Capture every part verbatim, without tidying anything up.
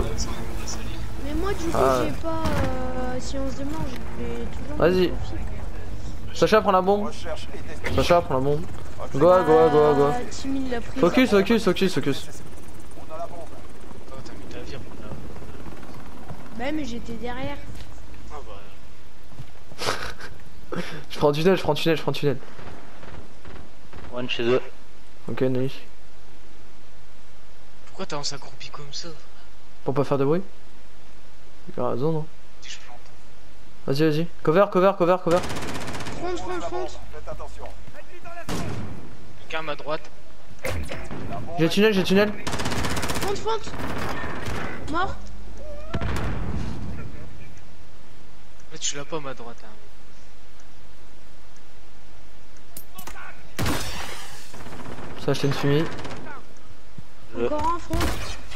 quoi. Mais moi du coup Ah. j'ai pas euh, science de mort, j'ai toujours. Vas-y. Sacha prends la bombe. Sacha prends la bombe. Go, go, go, go, go. Tim il l'a pris. Focus, focus, focus, focus. Oh, t'as mis ta vire, mon gars. Bah mais j'étais derrière. Ah bah. Je prends tunnel, je prends tunnel, je prends tunnel. One chez eux. Ok, nice. Pourquoi t'as s'accroupi comme ça? Pour pas faire de bruit. Il a raison, non? Si je plante. Vas-y, vas-y. Cover, cover, cover, cover. Front, front, front. Quelqu'un à ma droite. J'ai tunnel, j'ai tunnel. Front, front. Mort. Là, tu l'as pas à ma droite. Hein. Ça, je t'ai une fumée. Le... Encore un front.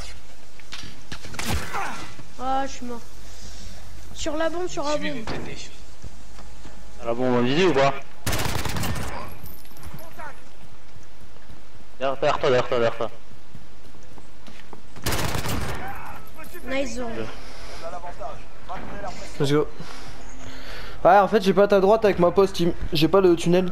Ah, je suis mort. Sur la bombe, sur la Celui bombe. va me t'aider. Ah la bombe en visée ou pas? Derrière, derrière toi, derrière toi, derrière toi. Nice zone. Let's go. Ouais, en fait, j'ai pas ta droite avec ma poste, team. J'ai pas le tunnel.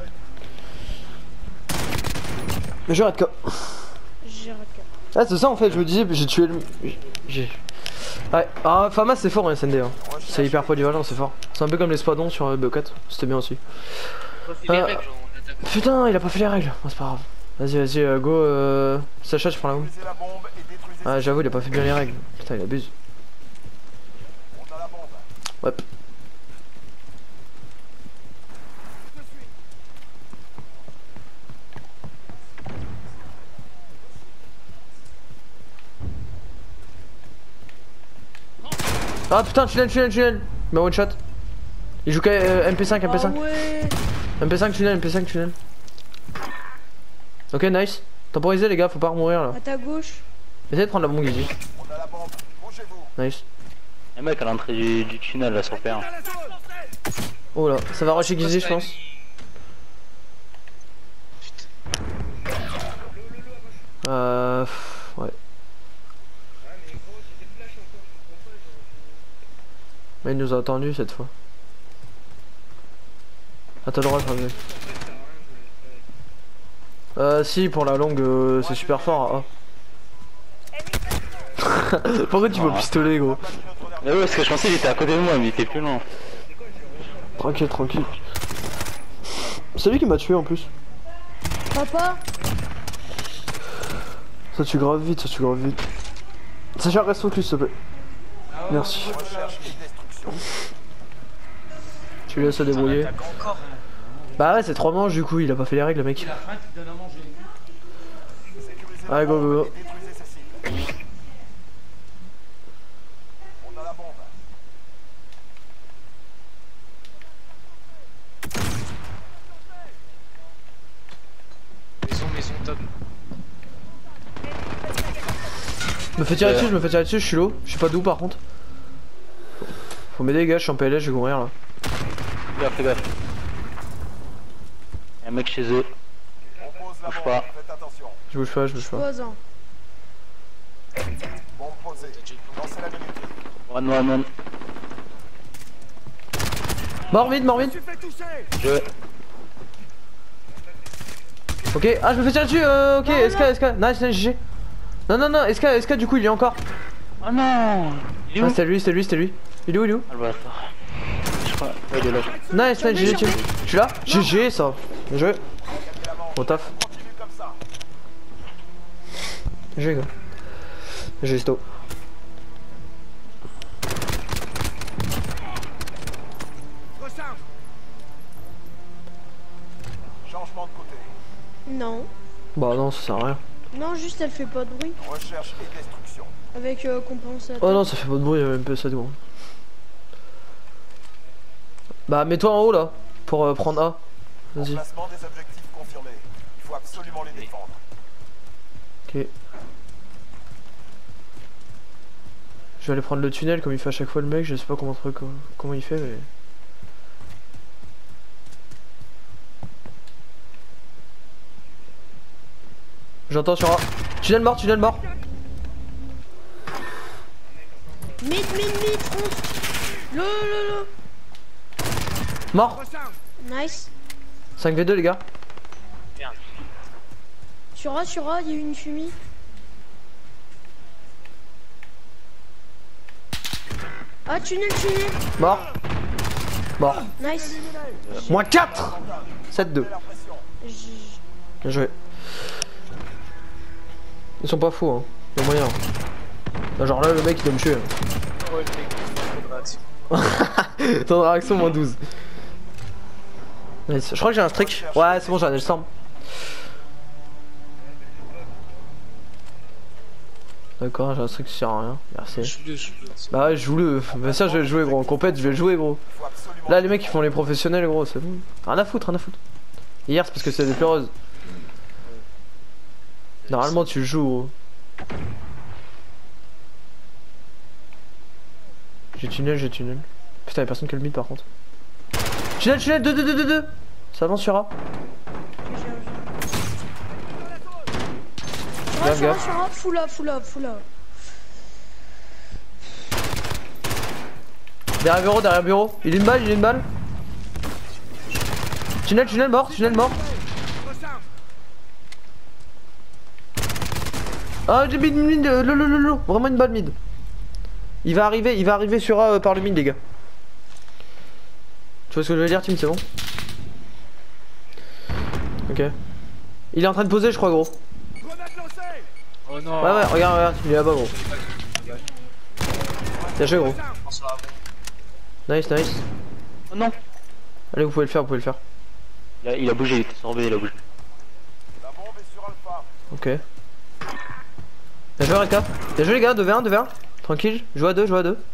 Mais je rate quoi. J'ai raté. Ah, c'est ça en fait, je me disais, j'ai tué le. J'ai. Ouais, ah, Famas c'est fort en S N D. Hein. C'est hyper polyvalent, c'est fort. C'est un peu comme les spadons sur B O quatre. C'était bien aussi. On a fait les Euh, règles, on attaque. Putain, il a pas fait les règles. Bon, c'est pas grave. Vas-y, vas-y, euh, go. Euh... Sacha, je prends la bombe. Ah, j'avoue, il a pas fait bien les règles. Putain, il abuse. Ouais. Ah putain, tunnel, tunnel, tunnel. Mais one shot. Il joue qu'à euh, M P cinq, M P cinq. Ah ouais. M P cinq tunnel, M P cinq tunnel. Ok, nice. Temporisez les gars, faut pas mourir là. À ta gauche. Essayez de prendre la bombe Gizzy. Nice. Un mec à l'entrée du, du tunnel là sur P un. Oh là, ça va rusher Gizzy je pense. Euh... Ouais. Mais il nous a attendu cette fois. À ta droite, Ravé. Euh, si, pour la longue, euh, c'est super fort. Ah. Pourquoi tu vas au pistolet, gros? Mais ouais, parce que je pensais qu'il était à côté de moi, mais il était plus loin. Tranquille, tranquille. C'est lui qui m'a tué en plus. Papa. Ça tue grave vite, ça tue grave vite. Sacha, reste focus s'il te plaît. Merci. Tu lui laisses se débrouiller. Encore. Bah ouais, c'est trois manches du coup, il a pas fait les règles, le mec. Allez, go, go, go. Maison, maison, top. Je me fais tirer dessus, je me fais tirer dessus, je suis low. Je sais pas d'où par contre. Faut m'aider les gars, je suis en P L S, je vais mourir là. Fais gaffe, fais gaffe. Y'a un mec chez eux. Bouge pas. Je bouge pas, je bouge pas. Posant. One, one, one. Mort vite, mort vite. Je... Ok, ah je me fais tirer dessus, euh, ok, Non, S K, non. S K, nice, nice, G G. Non, non, non, S K, S K du coup il est encore. Oh non. Il est où? Ah c'était lui, c'était lui, c'était lui. Il est où, il est où? Ah le bâtard. Je crois... Ouais, il est là. Nice, nice, G G, tu je suis là? G G ça. Bien joué. Bon taf. G G quoi. G G sto. Changement de côté. Non. Bah non, ça sert à rien. Non, juste elle fait pas de bruit. Recherche et destruction. Avec euh, compensateur. Oh non, ça fait pas de bruit, M P sept gros. Bah mets-toi en haut là, pour euh, prendre A. Vas-y. Placement des objectifs confirmés. Il faut absolument les défendre. Ok. Je vais aller prendre le tunnel comme il fait à chaque fois le mec, je sais pas comment, comment il fait mais... J'entends sur A. Tunnel mort, tunnel mort. Mid, mid, mid, front. Lo, lo, lo. Mort. Nice. cinq v deux les gars. Merde. Sur A, sur A, il y a eu une fumée. Ah, tunnel, tunnel. Mort. Mort. Nice. Moins quatre. sept deux. J- Bien joué. Ils sont pas fous hein. Y'a moyen. Là, genre là le mec il doit me tuer. Ouais, le mec, trop de réaction. Temps de réaction moins douze. Nice. Je crois que j'ai un streak. Ouais c'est bon j'en ai le semble. D'accord j'ai un streak qui sert à rien. Merci. Joue-le, joue-le. Bah ouais je joue le. Bah ça je vais le jouer gros. En compète je vais le jouer gros. faut absolument Là les mecs ils font les professionnels gros c'est bon. Rien à foutre rien à foutre. Hier c'est parce que c'est des pleureuses. Normalement tu le joues gros. J'ai tunnel, j'ai tunnel. Putain y'a personne qui a le mid par contre. Tunnel, tunnel, deux, deux, deux, deux, deux. Ça avance sur A. Sur A, Gaffe, sur A, gaffe. sur A, full up, full up, full up. Derrière bureau, derrière bureau. Il est une balle, il est une balle. Tunnel, tunnel mort, tunnel mort. Ah j'ai mid, mid, euh, le, le, le, le. Vraiment une balle mid. Il va arriver, il va arriver sur A euh, par le mid les gars. Tu vois ce que je veux dire Tim, c'est bon? Ok. Il est en train de poser je crois gros. Oh non. Ouais ouais regarde regarde, il est là-bas gros. Bien joué gros. Nice nice. Oh non. Allez vous pouvez le faire, vous pouvez le faire. Il a, il a bougé, il était sorbé, il a bougé. La bombe est sur Alpha. Ok. Bien joué Redka. Bien joué les gars, deux v un, deux v un. Tranquille, joue à deux, joue à deux.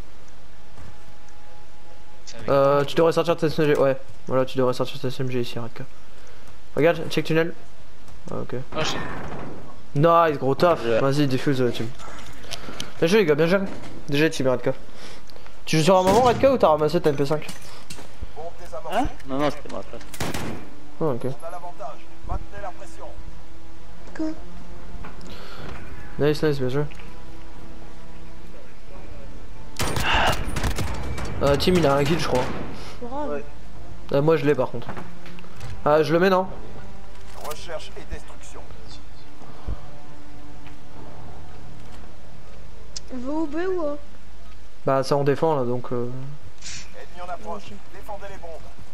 Euh, tu devrais sortir de ta S M G, ouais. Voilà, tu devrais sortir de ta S M G ici Redka. Regarde, check tunnel. Ah, ok. Ah, j'ai- Nice, gros taf. Ouais. Vas-y, défuse euh, team. Bien joué les gars, bien joué. Déjà team Redka. Tu joues sur un moment Redka ou t'as ramassé ta M P cinq? Bombe désamorcée. Hein? Non, non, c'était ma place. Oh, ok. On a l'avantage. Maintenez la pression. Que Nice, nice, bien joué. Euh, team il a un kill je crois. grave. Euh, moi je l'ai par contre. Ah, je le mets non? Recherche et destruction. On veut au B ou A? Bah ça on défend là donc euh... Ennemi en approche. Défendez les bombes.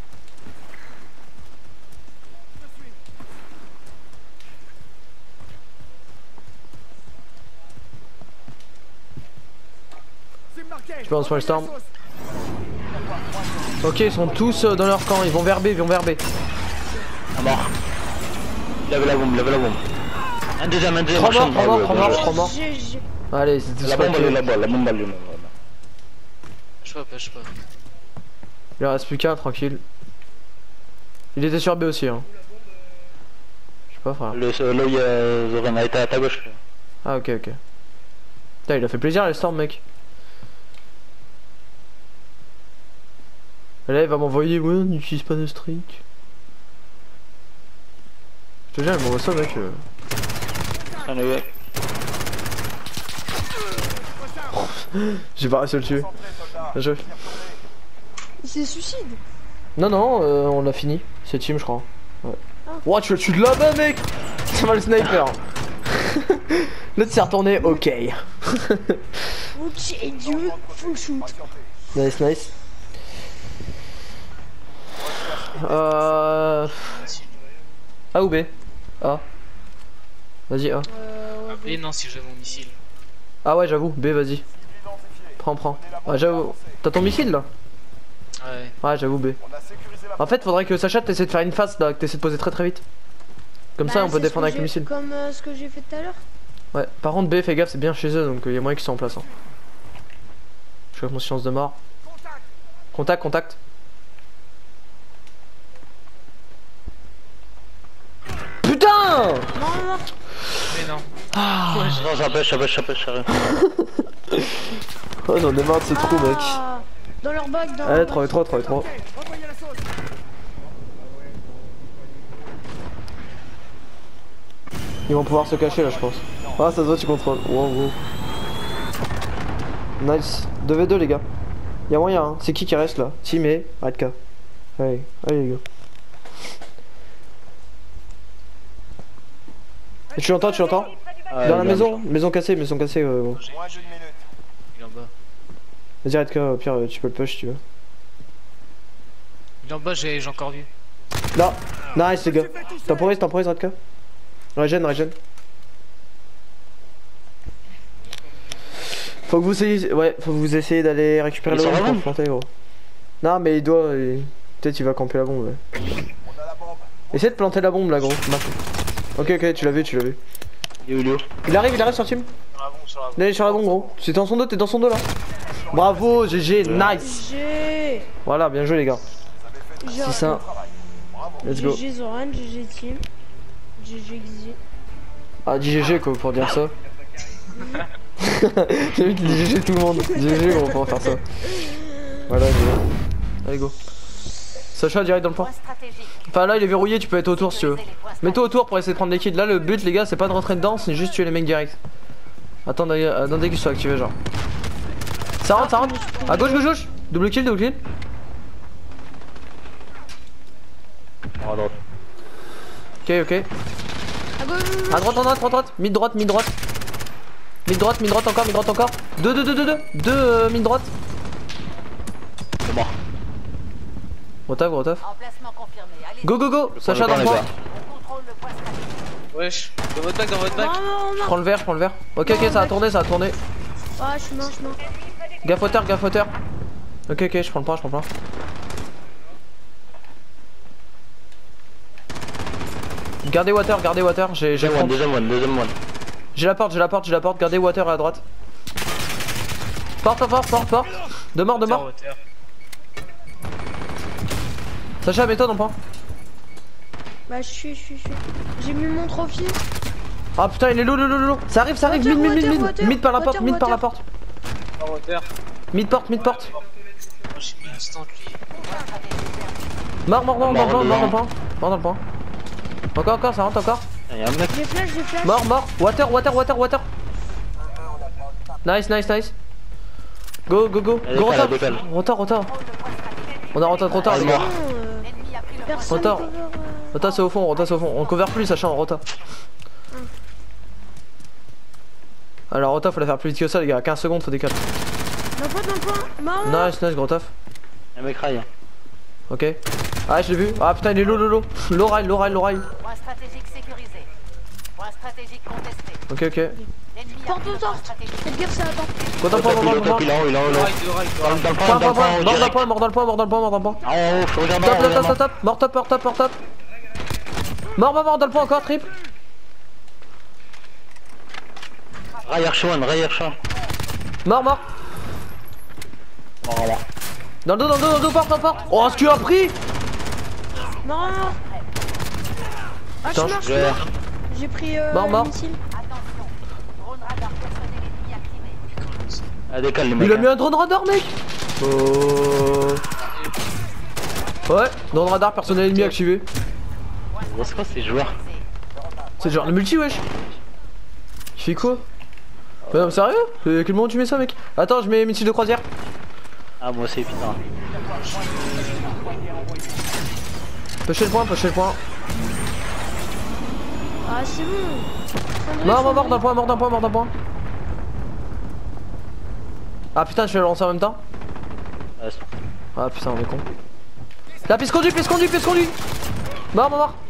Je pense sur le storm. Ok ils sont tous euh, dans leur camp, ils vont vers B, ils vont vers B. Ah mort. Il avait la bombe, il avait la bombe. Un deuxième, un deuxième. Trois morts, marchand. trois morts, trois Ouais, morts, ouais, trois morts. J'ai- j'ai- Allez c'est tout ouais. La bombe elle est là-bas, la bombe elle est là-bas. Je sais pas, je sais pas. Il en reste plus qu'un tranquille. Il était sur B aussi hein. Je sais pas frère. Le, ce- là où il y a Zoran a été à ta gauche. Ah ok ok. Putain il a fait plaisir les storms mec. Là il va m'envoyer ouais n'utilise pas de streak. Je te jure il m'envoie ça mec. euh. J'en ai eu. J'ai pas réussi à le tuer. Concentrez, soldats. Bien joué. Y retourner. Il s'est suicide. Non non euh, on l'a fini. C'est team je crois. Ouais. Ah. Ouah tu le tues de là-bas mec. C'est mal le sniper. L'autre s'est retourné ok. Ok, Dieu, full shoot. Patientez. Nice nice. Euh... A ou B? A. Vas-y A. Euh, ouais, Et non, si j'ai mon missile. Ah ouais j'avoue, B vas-y. Cible identifiée. Prends prends. Prenez la Ah bombe j'avoue. avancée. T'as ton missile là? Ouais. Ouais j'avoue B. On a sécurisé la En fait faudrait que Sacha t'essaies de faire une face là, que t'essaies de poser très très vite. Comme ça bah, on peut c'est ce défendre que avec le j'ai- missile. Comme euh, ce que j'ai fait tout à l'heure. Ouais, par contre B fais gaffe c'est bien chez eux donc il y a moyen qu'ils soient en place. Hein. Je suis avec mon silence de mort. Contact, contact. Putain! Non, non, non. Mais non. Non, j'empêche, j'empêche, j'empêche, j'arrive. Oh j'en ai marre de ce trou mec. Ah, dans leur bac, dans Allez leur trois v bac. trois, trois v trois. Ils vont pouvoir se cacher là je pense. Ah ça se voit tu contrôles. Wow wow. Nice. deux v deux les gars. Y'a moyen hein. C'est qui qui reste là? Team et Redka. Allez, allez les gars. Et tu l'entends, tu l'entends? Ouais, Dans la il est maison, maison cassée, maison cassée. Euh, bon. Moins d'une minute. Il est en bas. Vas-y Redka, au pire tu peux le push si tu veux. Il est en bas, j'ai j'ai encore vu. Là, nice les gars. Temporise, temporise Redka. Regen, regen. Faut que vous essayez, ouais, faut que vous essayez d'aller récupérer Il la sort bombe la pour bombe planter gros. Non mais il doit, il- peut-être il va camper la bombe. Ouais. On a la bombe. Essaye de planter la bombe là gros. Marc. Ok ok, tu l'as vu, tu l'as vu. Il est où, il est où? Il arrive, il arrive sur team. Sur la bombe, sur la bombe. Il est sur la bombe gros. C'est dans son dos, t'es dans son dos là. Bravo, G G, nice. G Voilà, bien joué les gars. G C'est ça. Let's go. G G Zoran, G G Team, G G Xi. Ah, dis G G quoi pour dire ça. J'ai vu qu'il dit G G tout le monde. G G gros pour faire ça. Voilà, G G. Allez go. Sacha direct dans le point. Enfin là il est verrouillé, tu peux être autour si tu veux. Mets-toi autour pour essayer de prendre les kills. Là le but les gars c'est pas de rentrer dedans, c'est juste tuer les mecs direct. Attends, attendez qu'ils soient activés genre. Ça rentre, ça rentre. À gauche, gauche, gauche. Double kill, double kill. Oh, non. Ok, ok. À gauche. À droite, à droite, à droite. Mid droite, mid droite. Mid droite, mid droite encore, mid droite encore. Deux, deux, deux, deux, deux. Deux euh, mid droite. C'est mort. Gros taf, gros taf. Emplacement confirmé. Allez, Go, go, go. Sacha dans le les point. gars. on contrôle le point stratégique. Wesh, dans votre bac, dans votre bac. Non, non, Je non. prends le verre, je prends le verre. Ok, ok, ça a tourné, ça a tourné. Ah, je suis mort, je suis mort. Gaffe hauteur, gaffe hauteur. Ok, ok, je prends le point, je prends le point. Gardez water, gardez water. J'ai j'ai Deuxième one, front. deuxième one, deuxième one. J'ai la porte, j'ai la porte, j'ai la porte. Gardez water à droite. Porte, porte, porte, porte. De mort, de mort. Hauteur, Sacha, mets-toi dans le point. Bah, je suis, je suis, je suis. J'ai mis mon trophy. Ah putain, il est lourd, lourd, lourd, lourd. Ça arrive, ça arrive. Water, Mid, mid, mid, water, mid. water, Mid par la porte, water, mid par la water. porte. hauteur, hauteur. Mid porte, mid porte. Oh, j'ai mis instant lui. Mort, mort, mort, mort, Mort, mort, mort dans mort. le point. Mort dans le point. Encore, encore, ça rentre encore. Y'a un mec. J'ai flash, j'ai flash. Mort, mort. Water, water, water, water. Nice, nice, nice. Go, go, go. Elle Go, décale, retard. elle décale. Retard, retard. On a retard trop tard, Ah, les mort. gars. Non, euh, L'ennemi a pris le personne Retard. cover, euh, Retard, c'est au fond, retard, c'est au fond. On cover plus, Sacha, en retard. Alors, retard, faut la faire plus vite que ça, les gars. quinze secondes, faut décaler. Dans le point, dans le point. Mort. Nice, nice, gros taf. Y'a un mec rail. Ok. Ah, je l'ai vu. Ah putain, il est low, low, low. Low rail, low rail, low rail. point stratégique sécurisé. Point stratégique contesté. Ok, ok. L'ennemi a Porte pris aux le point sortes. stratégique. Faites gaffe, c'est la porte. Go dans le point, Top, go il dans est le au point. top, il est en haut, il est en haut, il est en haut. Right, right, Dans le- dans le point, Point, dans le point, point. point, Mort dans le direct. point, mort dans le point, mort dans le point, mort dans le point. Ah, en haut, faut regarder en Top, haut, top, top, vraiment. top, top. Mort, top, mort, top, mort, top. Mort, mort, mort dans le point encore, triple. Ray Archon, Ray Archon. Mort, mort. Mort, mort. Dans le dos, dans le dos, dans le dos, porte, porte, porte. Oh, ce qu'il a pris. Mort, mort. Ah, je Putain, suis mort, je suis je- mort. J'ai pris euh, Mort, mort. le missile. Attention. Drone radar personnel ennemi activé. Elle décale, les mecs. Il a mis un drone radar, mec. Oh. Ouais, drone radar, personnel ennemi activé. Gros, c'est quoi ces joueurs? C'est le genre de multi, wesh. Tu fais quoi? Mais non, sérieux? Euh, Quel moment tu mets ça, mec? Attends, je mets missile de croisière. Ah, moi aussi, putain. Pusher le point, pusher le point. Ah, c'est bon. Mort, mort, mort dans le point, mort dans le point, mort dans le point. Ah putain, je vais le lancer en même temps. Ouais, c'est- Ah putain, on est con. La piste conduite, piste conduite, piste conduite. Mort, mort, mort.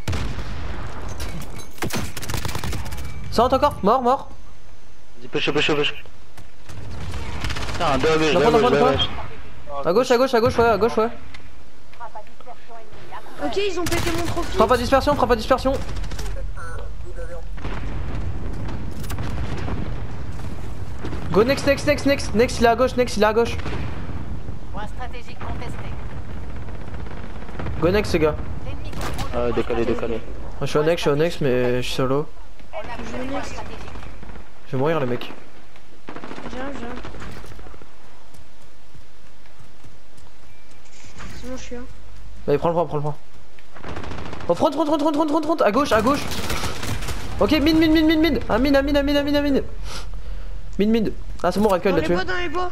Ça rentre encore? Mort, mort. Vas-y, push, push, push. Putain, un deux à gauche, Dans deux le à point, gauche, dans deux le à point. gauche. À gauche, à gauche, à gauche, ouais, à gauche, ouais. Ok, ils ont pété mon trophy. Frappe à dispersion, frappe à dispersion. Go next, next, next, next, next, il est à gauche, next, il est à gauche. Point stratégique contesté. Go next, les gars. L'ennemi contrôle Ah, le point décoller, stratégique. décoller. Je suis au next, je suis au next, mais je suis solo. On a pris le point stratégique. Je vais mourir, les mecs. J'arrive, j'arrive. C'est bon, je suis là. Allez, prends le point, prends le point. Oh, front, front, front, front, front, front, front, à gauche, à gauche. Ok, mid, mid, mid, mid, mid. Ah, mid, ah, mid, ah, mid, ah, mid, ah, mid. Mid, mid. Ah c'est bon, Redcon il Dans l'a les tué. bois, dans les bois.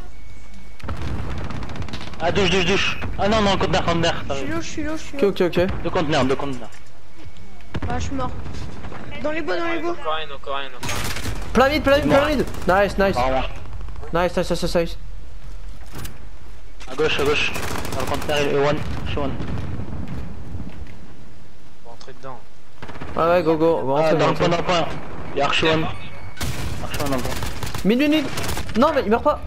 Ah, douche, douche, douche. Ah non, non, conteneur, conteneur. Je suis low, je suis low, je suis Ok low. ok ok. Deux conteneurs, deux conteneurs. Bah, je suis mort. Dans les bois, dans les bois. Encore rien, encore rien, encore rien. Plein mid, plein mid, plein mid. Nice, nice. Par moi. Nice, nice, nice, nice. À gauche, à gauche. Dans le conteneur, il est one. Je suis one. Faut rentrer dedans. Ah ouais, go go, on va Ah, rentrer dans dans le point, dans le point. Il y a Archie one. Archie one dans le point. Mid, mid, mid. Non mais il meurt pas.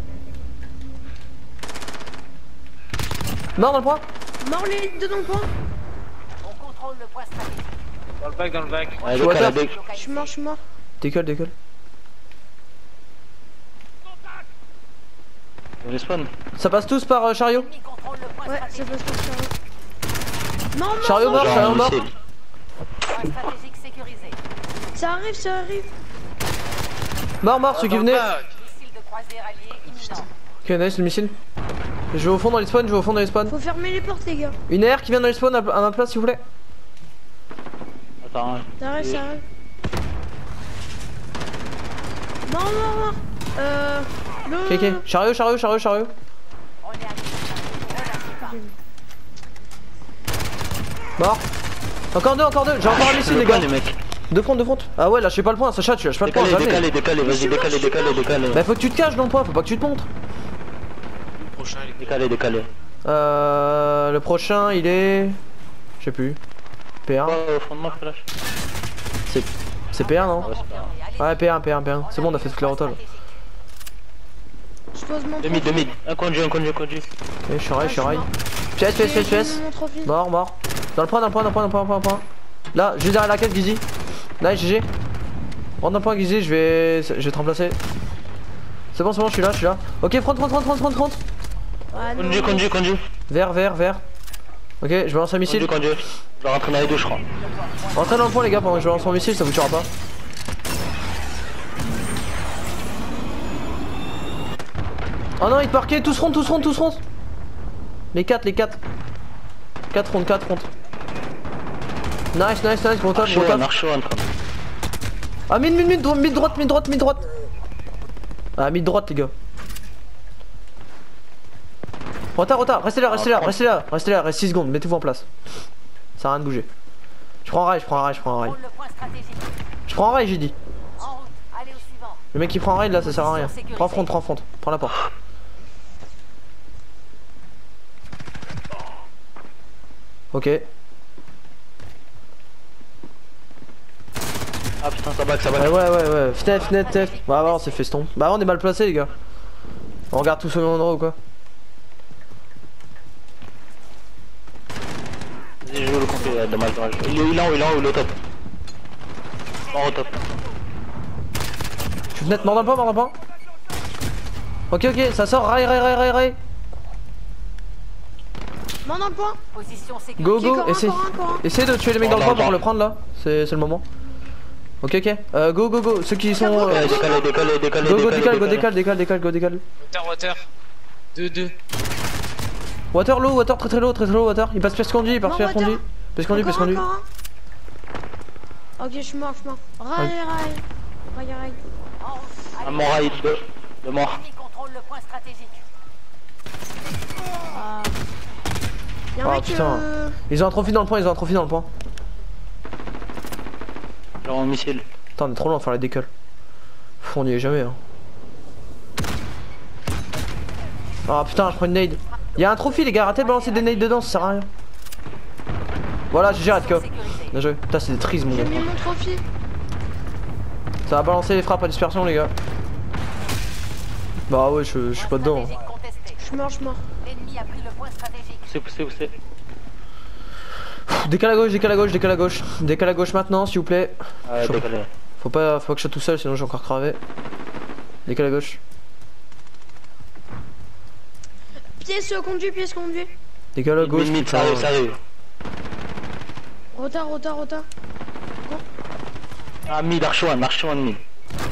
Mort dans le point. Mort les deux dans le point. On contrôle le point stratégique. Dans le bac, dans le bac. Allez, Je vois décale, ça. décale. Je suis mort, je suis mort. Décolle, décolle. On spawn. Ça passe tous par euh, chariot. Ennemi contrôle le point Ouais, ça stratégique. passe par chariot. Non, mort, Chariot mort, mort. chariot mort. missile. Point stratégique sécurisé. Ça arrive, ça arrive. Mort, mort, ceux qui venaient. Missile de croisière allié imminent. Ok, nice le missile. Je vais au fond dans les spawns, je vais au fond dans les spawns. Faut fermer les portes, les gars. Une air qui vient dans les spawns à, à ma place s'il vous plaît. Attends, hein. Ça arrive, ça arrive. Mort, mort, mort. Euh. Le... Ok, ok. Chariot, chariot, chariot, chariot. On est arrivé. Relâchez pas. Mort. Encore deux, encore deux. J'ai encore un missile, Le les gars. point, les mecs. Deux fronts, deux fronts. Ah ouais, lâchez pas le point, Sacha, tu lâches pas le point. Décalez, Jamais. décalez, décalez, vas-y, décalez, décalez, décalez. Bah, faut que tu te caches dans le point, faut pas que tu te montres. Le prochain, il est Décalez, décalez. Euh. Le prochain, il est. Je sais plus. P un. Quoi au fond de moi, flash? C'est P un, non? Ouais, c'est pas grave. Ouais, P un, P un, P un. C'est bon, on a fait toute la rotole. Je pose mon Deux mid, deux trophée. mid. Un conduit, un conduit, un conduit. Ok, je suis rail, je suis rail. J'ai- P S, P S, P S, P S. j'ai mon trophée. Mort, mort. Dans le point, dans le point, dans le point, dans le point, dans le point. Là, juste derrière la case, Gizzy. Nice, G G. Rentre dans le point, Gizzy, je vais. Je vais te remplacer. C'est bon, c'est bon, je suis là, je suis là. Ok, front, front, front, front, front, front. Ah, non. Conduit, conduit, conduit. Vert, vert, vert. Ok, je vais lancer un missile. Conduit, conduit. Je vais rentrer dans les deux, je crois. Rentrez dans le point, les gars, pendant que je lance mon missile, ça vous tuera pas. Oh non, il te marquait, tous front, tous front, tous front. Les quatre, les quatre. quatre front, quatre front. Nice, nice, nice, bon top, Archie bon one, top. Archie one. Ah, mid, mid, mid, mid droite, mid droite, mid droite. Ah, mid droite, les gars. Retard, retard, restez là, restez là, restez là, restez là, reste six secondes, mettez-vous en place. Ça a rien de bouger. Je prends un rail, je prends un rail, je prends un rail. Contrôle le point stratégique. Je prends un rail, j'ai dit. En route. Allez au suivant. Le mec qui prend un rail là, ça sert à rien. Prends front, prends front, prends la porte. Ok. Ah putain, ça back, ça Ouais, back. ouais, ouais, ouais. Fenêtre, fenêtre, fenêtre. Bah, bah, on s'est feston. Bah, on est mal placé, les gars. On regarde tous au même endroit ou quoi? Vas-y, je joue le complet, ouais, dommage, dommage. Il est il est en haut, il est en haut, il est au top. Mort au top. Je suis fenêtre, mort dans le point, mort dans le point. Ok, ok, ça sort, rail, rail, rail, rail, rail. Mort dans le point. Position sécurisée. Go, Ok, go, encore un, essaye. encore un, encore un. Essayez de tuer les mecs dans le point pour le prendre là. C'est c'est le moment. Ok, ok. Euh, go, go, go. Ceux qui sont. euh, Ouais, décalez, décalez, décalez, Go, go, décale, décalez. go, décale, décale, décale, go, décale. Water, water. deux deux. Water low, water très très low, très très low, water. Il passe pièce conduit, il passe Non, pièce water. conduit. Pièce conduit, pièce Encore un, conduit. encore un. Ok, je suis mort, je suis mort. Rail, rail. Rail, rail. En route. Un Allez. mort raid, deux. Deux morts. Ennemi contrôle le point stratégique. Ah. Y'a un Ah, mec. putain. Euh... Ils ont un trophy dans le point, ils ont un trophy dans le point. Genre un missile. Putain, on est trop loin de faire les décolles. Pff, on y est jamais, hein. Ah putain, je prends une nade. Y'a un trophy, les gars, arrêtez de balancer des nades dedans, ça sert à rien. Voilà, j'ai Redco. Sécurisée. Bien joué. Putain, c'est des trises, mon J'ai gars. mis mon trophée. Ça va balancer les frappes à dispersion, les gars. Bah ouais, je, je suis pas dedans. hein. Stratégique contesté. Je suis mort, je suis mort. L'ennemi a pris le point stratégique. Poussez, poussez, poussez. Pff, Décale à gauche, décale à gauche, décale à gauche. Décale à gauche maintenant, s'il vous plaît. Ouais, Chaud. décalez. Faut pas, faut pas que je sois tout seul, sinon j'ai encore crevé. Décale à gauche. Pièce euh, conduit, pièce conduit. Décale à gauche. Mid, mid, ça putain. arrive, ça arrive. Retard, retard, retard. Ah, mid, Archie one, Archie one, mid.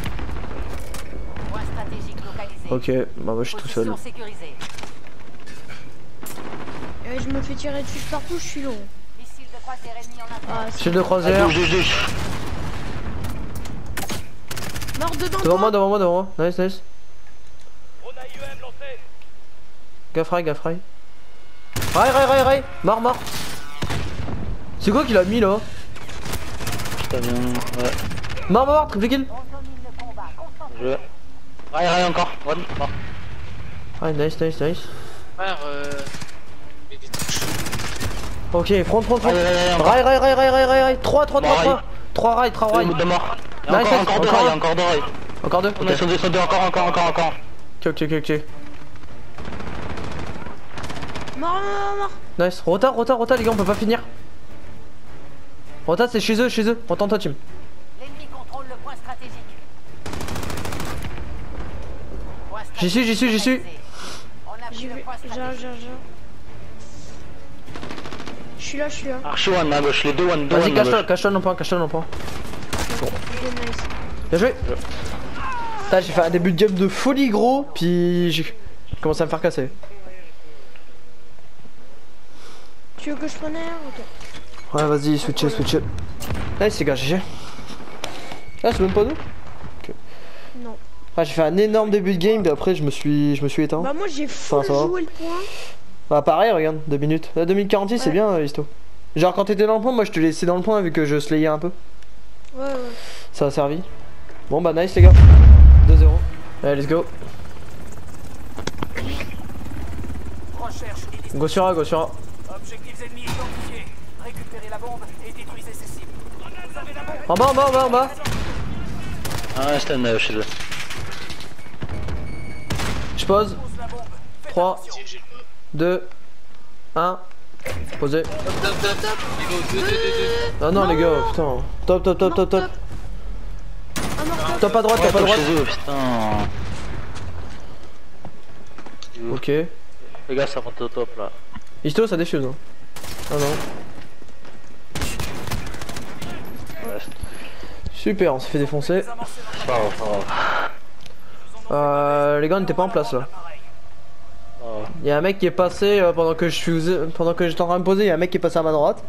Point stratégique localisé. Ok, bah moi je suis tout seul. Position sécurisée. Euh, je me fais tirer dessus partout, je suis long. Missile de croisière ennemi en attaque. Ah, c'est Shield de Ah, croisière. douche, douche, douche. mort dedans. Devant moi, toi. devant moi, devant moi. Nice, nice. Gaffray, gaffray. Rai, rai, rai, rai. Mort, mort. C'est quoi qu'il a mis là? Putain, bien. Ouais. Mort, mort, triple kill. Je. Rai, rai encore. One. Mort. Ouais, nice, nice, nice. Frère, euh. Mais des touches. Ok, front, front, front. Rai, rai, rai, encore. Rai, rai, rai, rai, rai, rai, rai. trois, trois, trois, Mort, trois. trois rails, trois rails. Deux morts. Et Nice, encore, nice. encore deux Encore rails, un. encore deux rails. Encore deux? On Ok. est sur deux, sur deux, encore, encore, encore, encore. Ok, ok, ok. Mort, mort, mort. Nice. Rota, rota, rota, les gars, on peut pas finir. Rota, c'est chez eux, chez eux. Entends-toi, team. L'ennemi contrôle le point stratégique. Point J'y suis, j'y suis, j'y suis. stratégique. On a J'y pris le vais. point J'ai, stratégique. j'ai, j'ai. Je suis là, je suis là. Archi one à gauche, les deux one, deux Vas-y, one à cache-toi, gauche. cache-toi, non point, cache-toi, non point. Ok, nice. Bien joué. Putain, j'ai fait un début de game de folie, gros. Puis j'ai commencé à me faire casser. Tu veux que je prenne un? Ok. Ouais, vas-y, switcher, switcher. Nice, les gars, G G. Ah, c'est même pas nous? Non. Ah, j'ai fait un énorme début de game, puis après, je me suis, je me suis éteint. Bah, moi j'ai full Enfin, ça va. joué le point. Bah, pareil, regarde, deux minutes. La deux minutes quarante-six, c'est Ouais. bien, euh, Histo. Genre, quand t'étais dans le point, moi je te laissais dans le point vu que je slayais un peu. Ouais, ouais. Ça a servi. Bon, bah, nice, les gars. deux zéro. Allez, let's go. Recherche et Go sur A, go sur A. objectifs ennemis identifiés. Récupérez la bombe et détruisez ces cibles. Vous avez la bombe. En bas, en bas, en bas, en bas. Ah, stand euh, chez eux. Je pose. Pose la bombe. Faites trois, attention. J'ai le deux, un. Posé. top, top, top. Il est au deux, deux, deux, deux. Ah non, les gars, putain. Top, top, top, top, top. Ah, mort, top. Top à droite, Ouais, top à top droite. chez eux, putain. Ok. Les gars, ça rentre au top là. Histo, ça défuse. Hein. Ah non. Super, on s'est fait défoncer. Pas grave, pas grave. Euh, les gars, on n'était pas en place là. Oh. Il y a un mec qui est passé euh, pendant que je suis pendant que j'étais en train de me poser. Il y a un mec qui est passé à ma droite.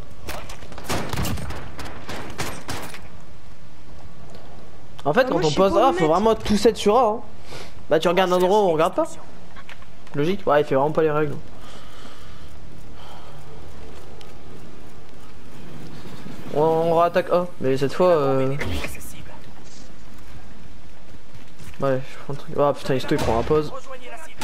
En fait, Bah, quand moi, je on sais pose pas A, où faut mettre. vraiment tout set sur A. Hein. Bah, tu regardes un endroit où on regarde pas. Logique. Ouais, il fait vraiment pas les règles. On, on réattaque A, mais cette fois. Euh... Détruisez ces cibles. Ouais, je prends le truc. Ah putain, Histo il prend la pause. Rejoignez la cible.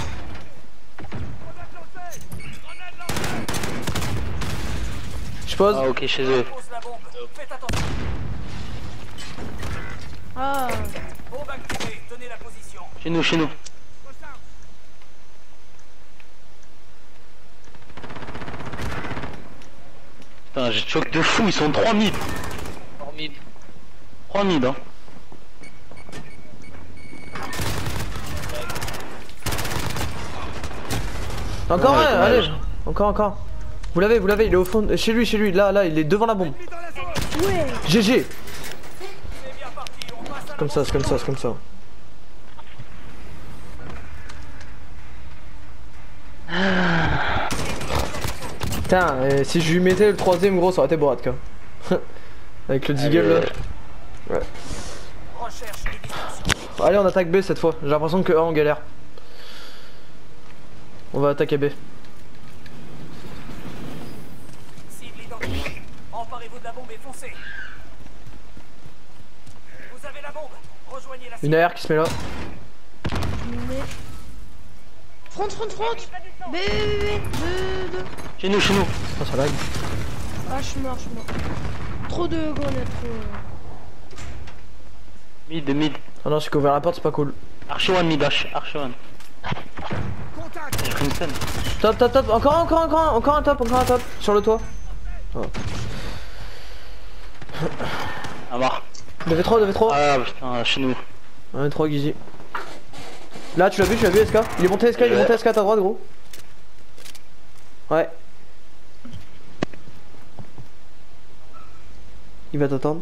Je pose. Ah, ok, chez eux. Pose la bombe. Faites attention. Ah, Bombe activée. Tenez la position. Chez nous, chez nous. Putain, j'ai choc de fou, ils sont trois mid. Hors mid. trois mid, hein. Encore Ouais, un, dommage. allez. Encore, encore. Vous l'avez, vous l'avez, il est au fond. Chez lui, chez lui. Là, là, il est devant la bombe. ouais. G G. C'est bien parti. On passe à Comme ça, c'est comme ça, c'est comme ça. Putain, et si je lui mettais le troisième gros, ça aurait été Borat quoi. Avec le deagle là. Ouais. recherche et destruction. Allez, on attaque B cette fois. J'ai l'impression que A on galère. On va attaquer B. Cible identifiée. Emparez-vous de la bombe et foncez. Vous avez la bombe. Rejoignez la cible. Une A R qui se met là. Mais... Front, front, front. B, B, B, B, deux, deux. Chez nous, chez nous. Oh, ça lag. Ah, je suis mort, je suis mort. Trop de grenades, trop. Mid, mid. Ah non, celui qui a ouvert la porte, c'est pas cool. Archi one mid, archi, archi one. J'ai pris une scène. Top, top, top. Encore un, encore un, encore un, encore un top, encore un top. Sur le toit. Oh. Ah, mort. deux v trois, deux v trois. Ah, putain, chez nous. un v trois, Gizzy. Là, tu l'as vu, tu l'as vu, S K. Il est monté S K, il est monté S K à ta droite, gros. Ouais. Il va t'attendre.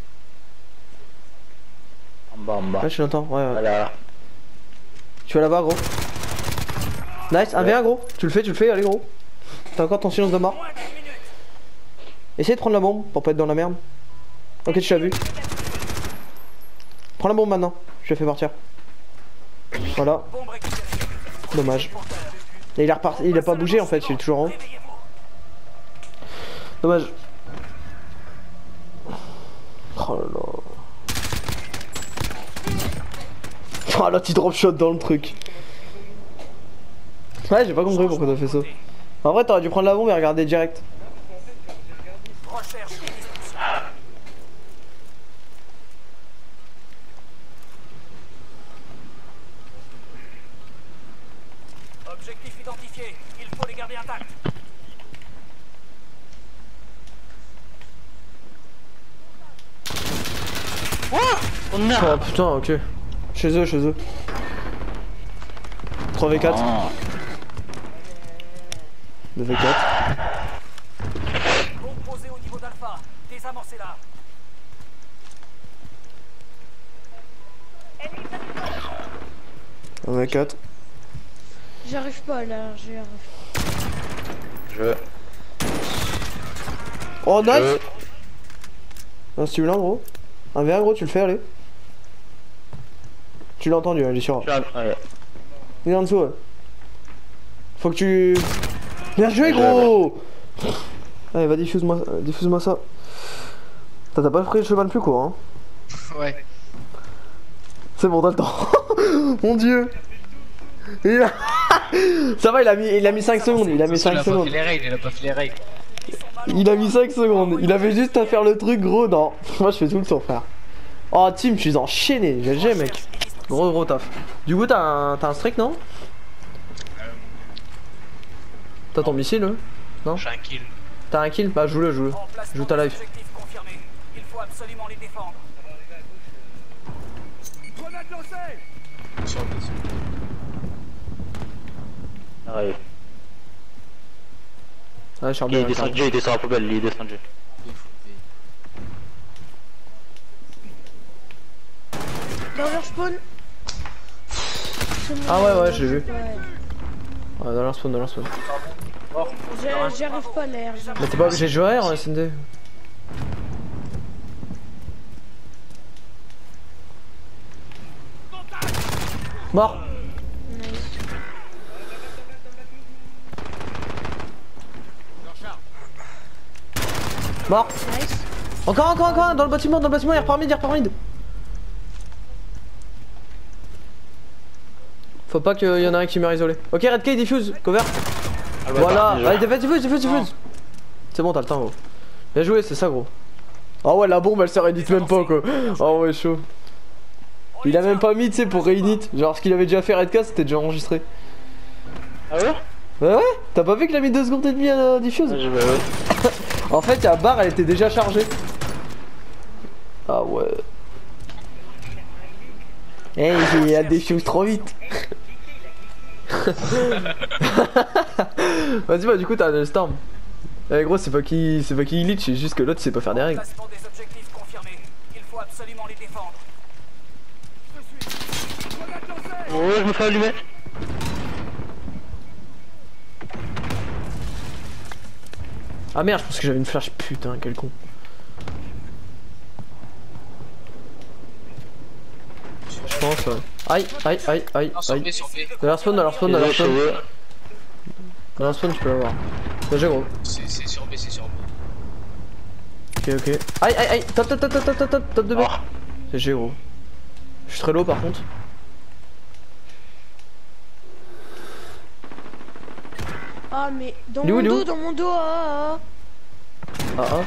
En bas, en bas. Ouais, je l'entends. Ouais, ouais. Voilà. Tu vas l'avoir, gros. Nice, un v un, gros. Tu le fais, tu le fais, allez, gros. T'as encore ton silence de mort. Moins d'une minute. Essaye de prendre la bombe pour pas être dans la merde. Ok, tu l'as vu. Prends la bombe maintenant. Je la fais partir. Voilà. Bombe récupérée. Dommage. Et il est reparti, il a pas bougé en fait, il est toujours en haut. Dommage. Oh là là. Oh là, tu drop shot dans le truc. Ouais, j'ai pas compris pourquoi t'as fait ça. En vrai, t'aurais dû prendre la bombe et regarder direct. Recherche. Objectif identifié. Il faut les garder intacts. On a. Oh putain, ok. Chez eux, chez eux. trois v quatre. Oh. deux v quatre. Bombe posée au niveau d'Alpha. Désamorcez-la. un v quatre. J'arrive pas là, j'arrive. Je. Oh nice. Je... Un stimulant gros. Un v un gros, tu le fais, allez. Tu l'as entendu, il est sûr. Ouais. Il est en dessous, ouais. Faut que tu... Bien joué gros. Allez, va diffuse-moi diffuse-moi ça. T'as pas pris le cheval le plus court, hein. Ouais. C'est bon, t'as le temps. Mon dieu. Il a... Ça va, il a mis, il a mis cinq secondes, il a mis cinq secondes. Il a pas fait les règles, il a pas fait les règles. Il a mis cinq secondes, il avait juste à faire le truc gros, non. Moi je fais tout le temps frère. Oh team, je suis enchaîné, G G mec. Gros gros taf. Du coup t'as un, t'as un strike non? T'as ton missile hein? Non? J'ai un kill. T'as un kill? Bah joue-le, joue-le. Joue ta life. Objectif confirmé. Il faut absolument les défendre. Grenade lancée. Sur le dessus. Arrive. Ouais, Charbel. Il est descendu, il descend à la poubelle, il est descendu. Dans leur spawn. Ah ouais, ouais, j'ai vu. Ouais. Ouais, dans leur spawn, dans leur spawn. J'ai- J'arrive pas à l'air. Mais t'es pas obligé de jouer en S N D. Mort. Mort. Nice. Encore, encore, encore, dans le bâtiment, dans le bâtiment, il repart mid, il repart mid. Faut pas qu'il y en a un qui meurt isolé. Ok, Red K, diffuse, cover. Voilà, allez, diffuse, diffuse, diffuse, diffuse. C'est bon, t'as le temps, gros. Bien joué, c'est ça, gros. Ah ouais, la bombe, elle se réinite même pas, quoi. Ah ouais, chaud. Il a même pas mis, tu sais, pour réinit. Genre, ce qu'il avait déjà fait Red K, c'était déjà enregistré. Ah ouais? Ouais, ouais, t'as pas vu qu'il a mis deux secondes et demie à la diffuse? Ouais, je vais, ouais. En fait, la barre, elle était déjà chargée. Ah ouais. Eh, hey, il a des choses trop vite. Vas-y, bah du coup, t'as le storm. Eh gros, c'est pas qui c'est pas qui glitch, c'est juste que l'autre, il sait pas faire des règles. Placement des objectifs confirmés. Il faut absolument les défendre. Je suis. Grenade lancée. Ouais, je me fais allumer. Ah merde, je pense que j'avais une flash, putain, quel con. Je pense, ouais. Aïe, aïe, aïe, aïe, Non, sur B, aïe. sur B. De leur spawn, de leur spawn, de leur spawn. De leur spawn, tu peux l'avoir. Bien joué, gros. C'est c'est sur B, c'est sur B. Ok, ok. Aïe, aïe, aïe, top, top, top, top, top, top, top, top de B. Oh. C'est G, gros. Je suis très low par contre. Ah mais dans Il est où, mon il est où dos, dans mon dos, ah, ah. Ah, ah.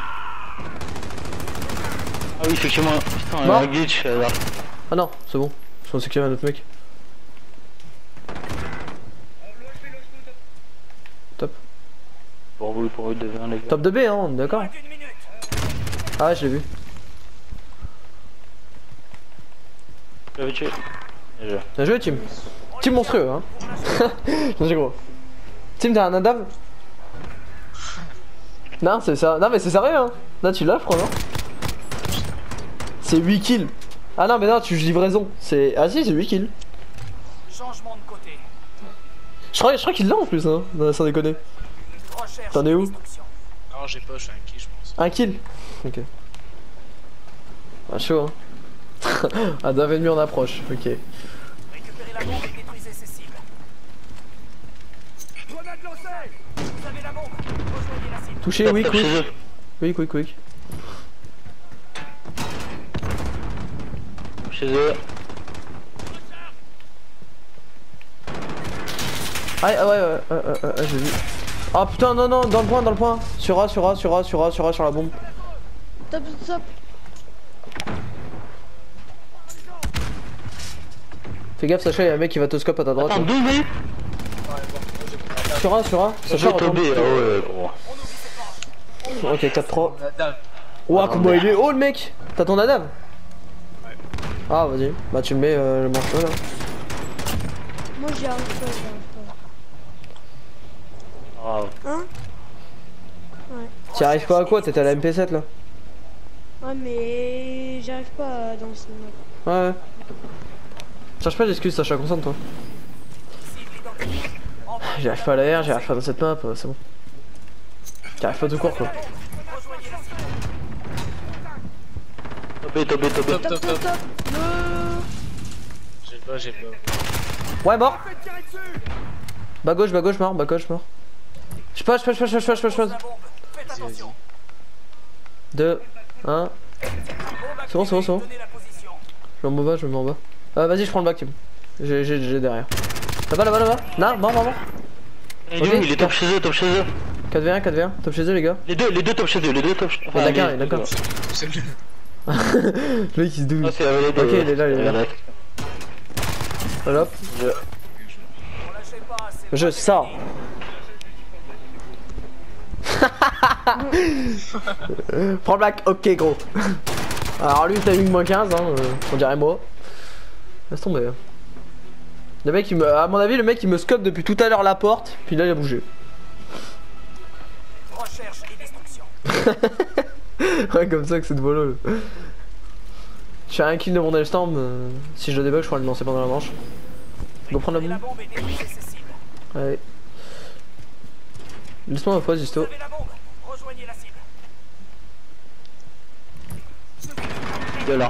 Ah oui, effectivement. Putain, il y Mort. a un glitch là. Ah non, c'est bon. Je pensais qu'il y avait un autre mec. Top. Pour vous, pour vous, devient les gars. Top de B, hein, on est d'accord. Moins d'une minute. Ah ouais, je l'ai vu. Je vais tuer. Déjà. Bien joué, team. Team monstrueux, hein. Bien joué, gros. Team, t'as un Adam? Non, c'est ça. Non, mais c'est sérieux, hein. Là, tu l'as, je crois, non? C'est huit kills. Ah non, mais non, tu livraison. C'est. Ah si, c'est huit kills. Changement de côté. Je crois, je crois qu'il l'a en plus, hein. Non, sans déconner. Recherche. T'en es où? destruction. Non, j'ai pas, je suis un kill, je pense. Un kill. Ok. Ah, chaud, hein. Un Adam ennemi en approche. Ok. Récupérez la bombe et détruisez ses cibles. Grenade lancée. Vous avez la bombe. Rejoignez la cible. Touché, Top, oui, top quick. chez eux. Oui, quick, quick. Chez eux. Ah, ah ouais, ouais, ouais, ouais, ouais, ouais, j'ai vu. Ah putain, non, non, dans le point, dans le point. Sur A, sur A, sur A, sur A, sur A, sur la bombe. Top, top. Fais gaffe, Sacha, y'a un mec qui va te scope à ta droite. Attends, deux B. Sur A, sur A. Sacha, Top B, retourne. ah ouais, gros. Ok, quatre trois. Nadal. Ouah, comment il est haut le mec. T'as ton Adam? Ah, vas-y. Bah, tu le mets euh, le morceau là. Moi j'y arrive pas, j'y arrive Wow. pas. Hein? Ouais. T'y arrives pas à quoi? T'étais à la M P sept là? Ouais, mais j'arrive pas dans ce mode. Ouais, ouais. Cherche pas d'excuses, Sacha, concentre-toi. J'y arrive pas à la R, j'y arrive pas dans cette map, c'est bon. J'y arrive pas tout court quoi. Top B, top B, top B. Top, Top, top, top, top. top. Le... J'ai pas, j'ai pas. Ouais, mort. Bas gauche, bas gauche, mort, bas gauche, mort. Je passe, je passe, je passe, je passe, je passe, je passe. Faites Vas-y, vas-y. attention. deux, un. C'est bon, c'est bon, c'est bon. Donnez la position. Je me mets en bas, je me mets en bas. Euh, vas-y, je prends le back, Tim. J'ai, j'ai, j'ai derrière. Là-bas, là-bas, là-bas. Non, mort, mort, mort. Il est où? Il est top chez eux, top chez eux. quatre v un, quatre v un. Top chez eux, les gars. Les deux, les deux top chez eux, les deux top chez eux. Il est d'accord, il est d'accord. C'est le. Le mec, il se douille. Ah, c'est la Ok, il est là, il est là. Voilà, hop. On lâchez pas. C'est Je sors. Prends le black, ok gros. Alors lui timing moins quinze, hein, euh, on dirait moi. Laisse tomber. Le mec il me. À mon avis le mec il me scope depuis tout à l'heure la porte, puis là il a bougé. recherche et destruction. Ouais comme ça que c'est de volo. Je fais un kill de mon Hellstorm, euh, si je le débug je pourrais le lancer pendant la manche. Go prendre la La bombe. bombe et détruisez ses cibles. Allez. Laisse-moi ma pause Vous Justo. avez la bombe. Rejoignez la cible. De là.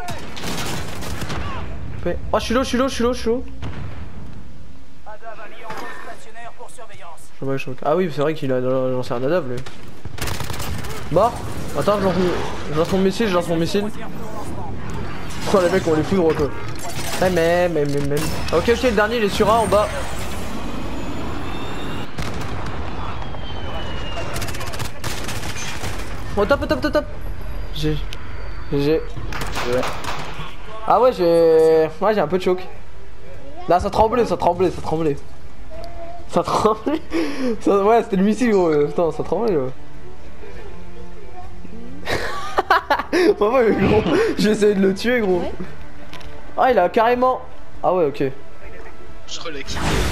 Ouais. Oh je suis low, je suis low, je suis low, je suis low. Adav a mis en poste stationnaire pour surveillance. Je vois, je vois. Ah oui c'est vrai qu'il a lancé un Adav lui. Mort. Attends je lance, je lance mon missile, je lance mon missile. Troisième tour lancement. Oh les mecs on les foudre quoi. Ouais mais mais mais mais. Ok ok le dernier il est sur A en bas. Oh top top top top. J'ai. J'ai. Ah ouais j'ai. Ouais j'ai un peu de choc. Là ça tremblait, ça tremblait, ça tremblait. Ça tremblait. Ça... Ouais c'était le missile gros. Putain ça tremblait là. Bah ouais mais gros, j'ai essayé de le tuer gros. Ouais. Ah il a carrément. Ah ouais ok. Je relais qui.